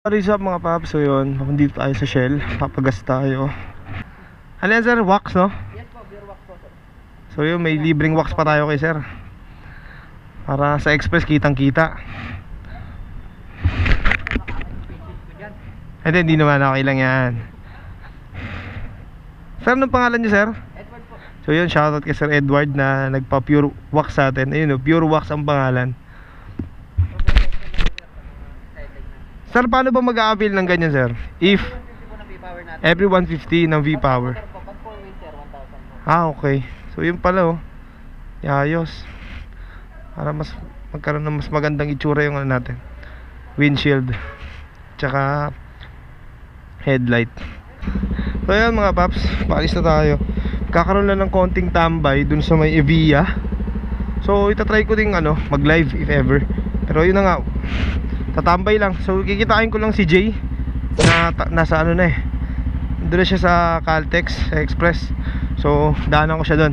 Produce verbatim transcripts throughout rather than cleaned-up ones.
Sorry sa mga paps, so yun, dito tayo sa Shell, papagas tayo. Ano yan sir? Wax, no? Yes po, beer wax po sir. So yun, may libreng wax pa tayo kay sir, para sa express kitang kita. Hindi, hindi naman, okay lang yan. Sir, anong pangalan niyo sir? Edward po. So yun, shoutout kay Sir Edward na nagpa pure wax sa atin. Ayun o, pure wax ang pangalan. Sir, paano ba mag-a-avail ng ganyan sir? If every one fifty ng V-Power. Ah, okay. So yun pala oh, ayos. Para mas magkaroon ng mas magandang itsura yung ano natin, windshield tsaka headlight. So yun mga paps, paalis na tayo. Kakaroon lang ng konting tambay dun sa may Evia. So itatry ko ding ano, mag live if ever. Pero yun na nga, tatambay lang. So kikitain ko lang si Jay na nasa ano na eh, doon siya sa Caltex Express. So daanan ko siya doon.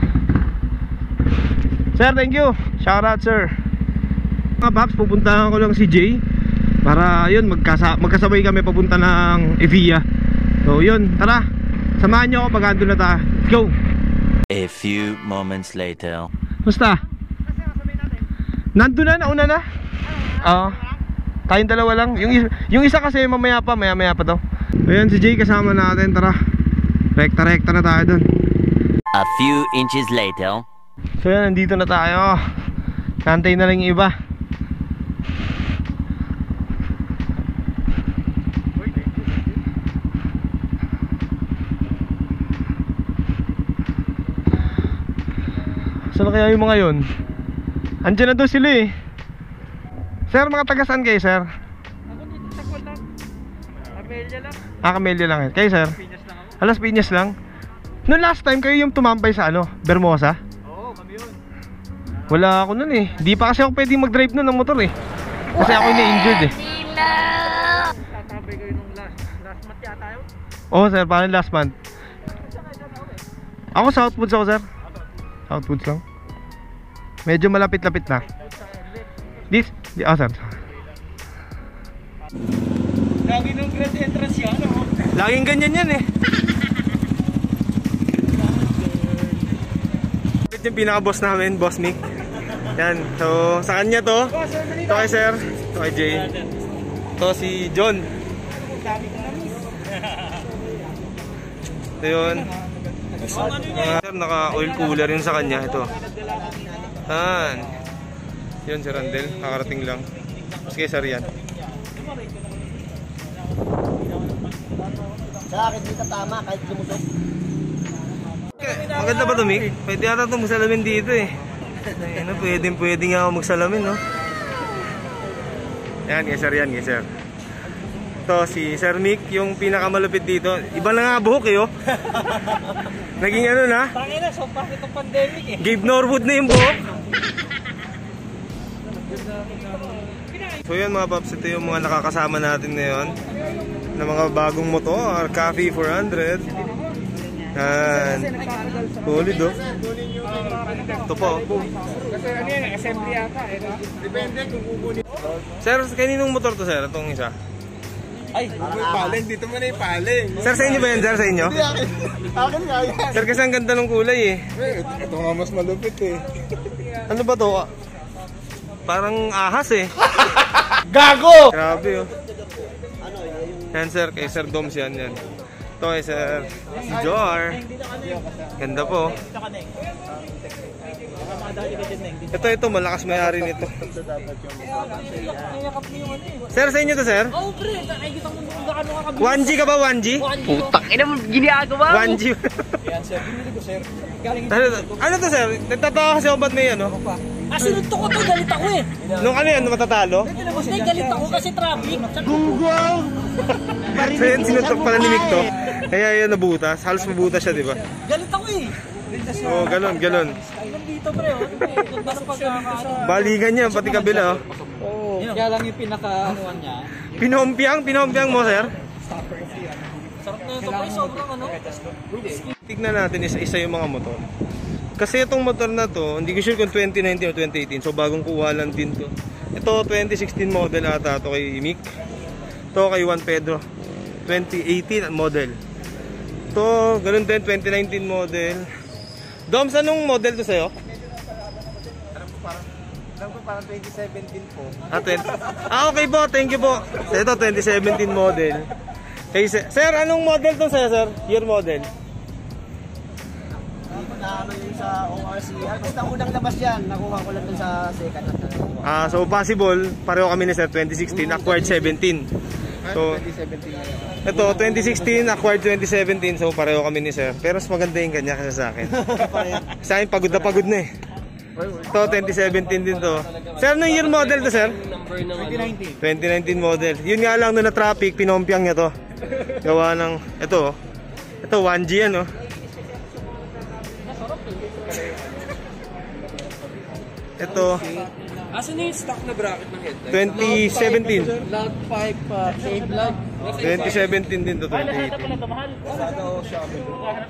Sir, thank you. Shout out sir. Mga paps, pupuntahan ko lang si Jay para yun, magkasa magkasabay kami papunta ng Evia. So yun, tara, samahan nyo ako pag andun na tayo. Let's go. A few moments later. Basta nandun na, nauna na. Oo, uh, tayong dalawa lang. Yung, yung isa kasi mamaya pa, maya maya pa daw. Ayan si Jay kasama natin, tara. Rekta rekta na tayo dun. A few inches later. So yan, nandito na tayo. Kantay na lang yung iba. Saan kaya yung mga yun? Andiyan na doon sila eh. Sir, mga taga saan kayo sir? Ako dito sa Kulang. Camellia lang. Ah, Camellia lang eh. Kayo sir? Piñas lang ako. Alas Piñas lang. Noong last time kayo yung tumambay sa ano, Bermosa? Oo, kami yun. Wala ako nun eh. Di pa kasi ako pwedeng mag-drive nun ng motor eh. Kasi ako yung na-injured eh. Tatambay kayo nung last, last month yata yun. Oo sir, parang last month. Ako Southwoods ako sir. Southwoods lang. Medyo malapit-lapit na. This, di, oh sir. Lagi nung grand entrance yan, no? Laging ganyan yan eh. Ito yung pinaka-boss namin, Boss Nick. Yan, so sa kanya to. Ito kay sir, ito kay Jay. Ito si John. Ito yun. Mga sir, naka-oil cooler yun sa kanya. Ito. Yan. Yun si Randel, nakarating lang. Sige sir yan. Sa akin dito tama, kahit lumusok. Maganda ba ito, Mick? Pwede yata ito magsalamin dito eh. Ano, pwede, pwede nga ako magsalamin, no? Yan, yes sir, yan, yes sir. Ito, si Sir Mick, yung pinakamalupit dito. Iba na nga buhok eh, oh. Naging ano na? Tangina, so bakit itong pandemic eh? Gabe Norwood na yung buhok. So yun mga paps, ito yung mga nakakasama natin ngayon na mga bagong motor, Cafe four hundred. Yan. Solid oh. Ito po. Kasi ano yan, assembly yata eh. Depende kung kukunin. Sir, kaninong motor to sir? Itong isa? Ay, may paling. Dito mo na yung paling. Sir, sa inyo ba yan sir? Sa inyo? Hindi, akin. Akin nga yan. Sir, kasi ang ganda ng kulay eh. Ito nga mas malupit eh. Ano ba to? Parang ahas eh. Gago! Grabe oh. Yan sir, kay Sir Doms yan yan. Ito kay Sir si Jor. Ganda po. Ito, ito, malakas may-ari nito. Sir, sa inyo to sir? Oh, pre, nakikita mo kung gaano ka kabilis. one G ka ba? one G? Putang ina mo, ginagawa mo. one G. Yan sir, binili ko sir. Ano, ano to sir? Nagtatawa kasi ako ba't may ano? Ah, sinuntok ko to, galit ako eh. Nung ano yan, matatalo? Hindi, galit ako kasi traffic. Google! So yan, sinuntok pala ni Mick to. Kaya yun nabutas. Halos mabutas siya, di ba? Galit ako eh. Oo, oh, galon, galon. Nandito pre, oh. Ganda ng pagkakaano. Balikan niya, pati kabila oh. Oo. Kaya lang yung pinaka-anuan niya. Pinompiang, pinompiang mo sir. Sarap na yung pre, sobrang ano. Tignan natin isa-isa yung mga motor. Kasi itong motor na to, hindi ko sure kung twenty nineteen o twenty eighteen. So bagong kuha lang din to. Ito twenty sixteen model ata to kay Mick. To kay Juan Pedro, twenty eighteen model. To, ganun din, twenty nineteen model. Doms, anong model to sa'yo? Alam ko parang, alam ko parang twenty seventeen po. Ah, twenty ah, okay po, thank you po. So, ito, twenty seventeen model. Hey, sir, sir, anong model to sa'yo, sir? Year model? Ano yung sa O R C. Ah, basta unang labas yan. Nakuha ko lang dun sa second hand. Ah, so possible, pareho kami ni sir, twenty sixteen, acquired seventeen. So, twenty seventeen. ito, twenty sixteen, acquired twenty seventeen, so pareho kami ni sir. Pero mas maganda yung kanya kasi sa akin. Sa akin, pagod na pagod na eh. Ito, twenty seventeen din to. Sir, anong year model to, sir? twenty nineteen. twenty nineteen model. Yun nga lang, nung na-traffic, pinompiang niya to. Gawa ng, ito, ito, one G yan, oh. Ito, Asan na yung stock na bracket ng headlight? twenty seventeen. Loud five pa, shade light. twenty seventeen din to, twenty eighteen. Usado shopping.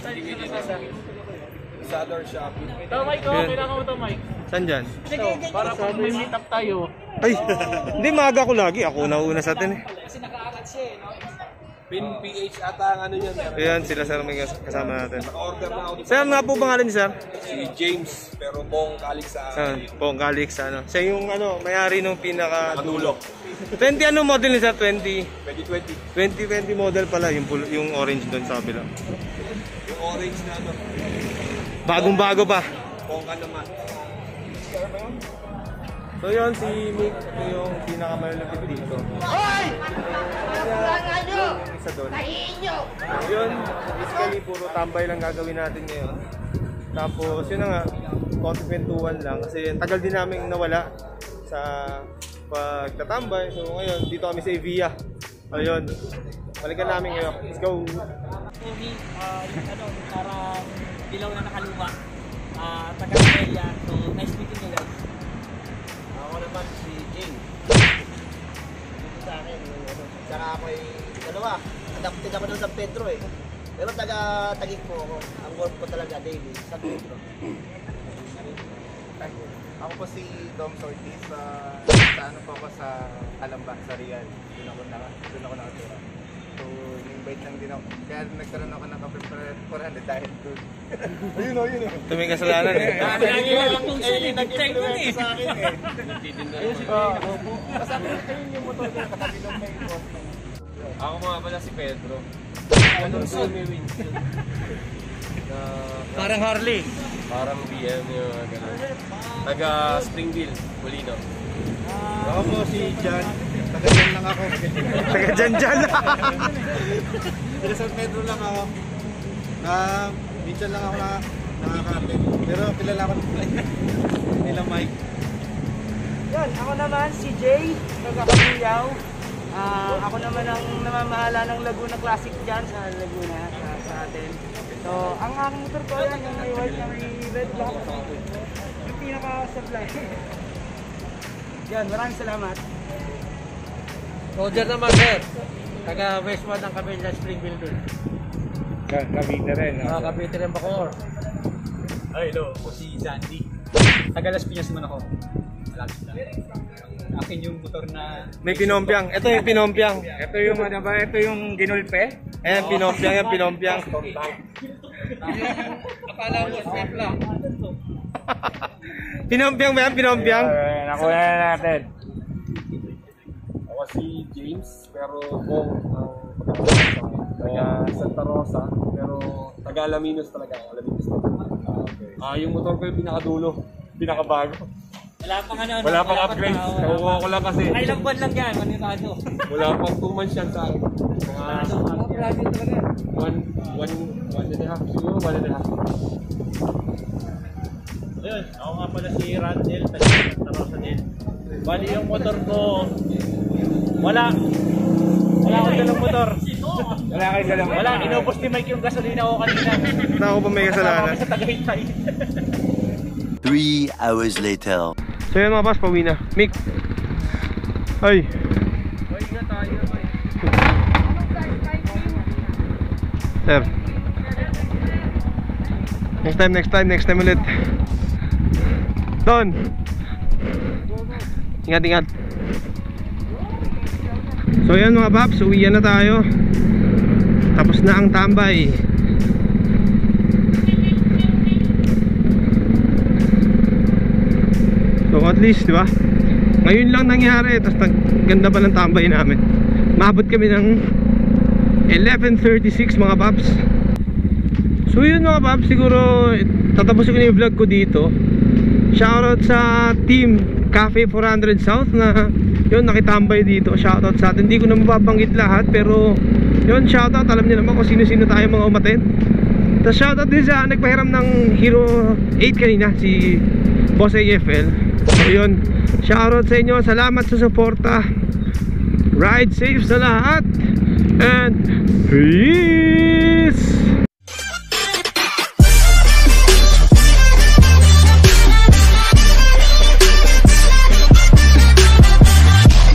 Usado shopping. Ito, Mike, oh, kailangan mo ito, Mike. Saan dyan? Para pag may meet up tayo. Ay, hindi, maaga ko lagi. Ako na una sa atin eh. Kasi nakaangat siya eh, no? Pin P H ata ang ano yun. Ayan, sila sir may kasama natin. Naka-order na ako. Sir, nga po pangalan ni sir? Si James, pero pong kalig sa Ah, Pong Calix, ano. Siya yung ano, may-ari nung pinaka Kadulo. twenty ano model ni sir? twenty twenty twenty. twenty twenty model pala yung pul- yung orange doon sa kabila. Yung orange na ano, Bagong-bago pa. pong ka naman. So yun si Mick, ito yung pinakamalapit dito. Hoy! Yung isa doon. So yun, basically puro tambay lang gagawin natin ngayon. Tapos yun na nga, konti kwentuhan lang kasi tagal din namin nawala sa pagtatambay. So ngayon, dito kami sa Evia. Ayun, balikan namin ngayon. Let's go! Movie, uh, yung ano, parang dilaw na nakaluma. Uh, taga-Australia. So, nice meeting you guys. Ako naman si Jing. Sa akin, yung ano. Saka ako ay, dalawa, adapted ako ng San Pedro eh. Pero taga-tagig po ako. Ang work ko talaga daily, San Pedro. Ako po si Dom Ortiz sa sa ano po ako sa Alamba, sa Real. Doon ako na doon ako nakatira. So, invite lang din ako. Kaya nagkaroon ako ng kape four hundred dahil doon. Ayun oh, yun oh. Ito may kasalanan eh. Lagi mo lang kung saan eh. Nag-check ko eh. Sa akin eh. Ayun si Jing. Kasama ko kayo yung motor ko katabi ng may Ako nga pala si Pedro. Anong sa may windshield? Na, Parang Harley. parang B M yung mga gano'n. Taga Springville, Molino. Ako po si John. Taga-John lang ako. Taga dyan dyan. Taga San Pedro lang ako. Na minsan lang ako na nakakapit. Pero kilala ko nila Mike. Yan, ako naman si Jay. Taga-Kapiyaw. Ah, ako naman ang namamahala ng Laguna Classic dyan sa Laguna, sa, sa atin. So, ang aking motor ko yan, yung may white na may red block. Yung pinaka-supply. Yan, maraming salamat. Roger naman, sir. Taga Westwood ng Cabela Springville doon. Cavite rin. Mga Cavite rin Bacoor. Ay, hello. Ako si Zandy. Taga Las Piñas naman ako. Malapit lang. Akin yung motor na... May pinompiang. Ito yung pinompiang. Ito yung ano ba? Ito yung ginulpe? Ayan, pinompiang yan, pinompiang. Akala mo, safe lang. Pinompiang ba yan, pinompiang? Nakuha na natin. Ako si James, pero Bong ang pagkakasama. Taga Santa Rosa, pero taga Alaminos talaga. Alaminos talaga. Ah, yung motor ko yung pinakadulo, pinakabago. Wala pang ano. Wala pang upgrade. Nakuha ko lang kasi. Ay, ilang buwan lang yan. Manitado. Wala pang two months yan sa akin. Mga one, one, one and a half. Siguro one and a half. Ayun, ako nga pala si Randel. Taga Santa Rosa din. Bali yung motor ko, wala. Wala akong dalang motor. Wala kayo dalang Wala, inubos ni Mike yung gasolina ko kanina. Ako pa may Kasama kasalanan. kami sa Tagaytay. Three hours later. So yun mga boss, pauwi na. Mick. Ay. Sir. Next time, next time, next time ulit. Don. Ingat, ingat. So yan mga paps, uwian na tayo. Tapos na ang tambay. So at least, di ba? Ngayon lang nangyari, tapos ganda pa ng tambay namin. Maabot kami ng eleven thirty-six mga paps. So yun mga paps, siguro tatapusin ko na yung vlog ko dito. Shoutout sa team Cafe four hundred South na yun, nakitambay dito. Shoutout sa atin. Hindi ko na mababanggit lahat, pero yun, shoutout. Alam niyo naman kung sino-sino tayo mga umaten. Tapos shoutout din sa nagpahiram ng Hero eight kanina, si Boss A F L. So yun, shoutout sa inyo. Salamat sa suporta. Ride safe sa lahat. And peace.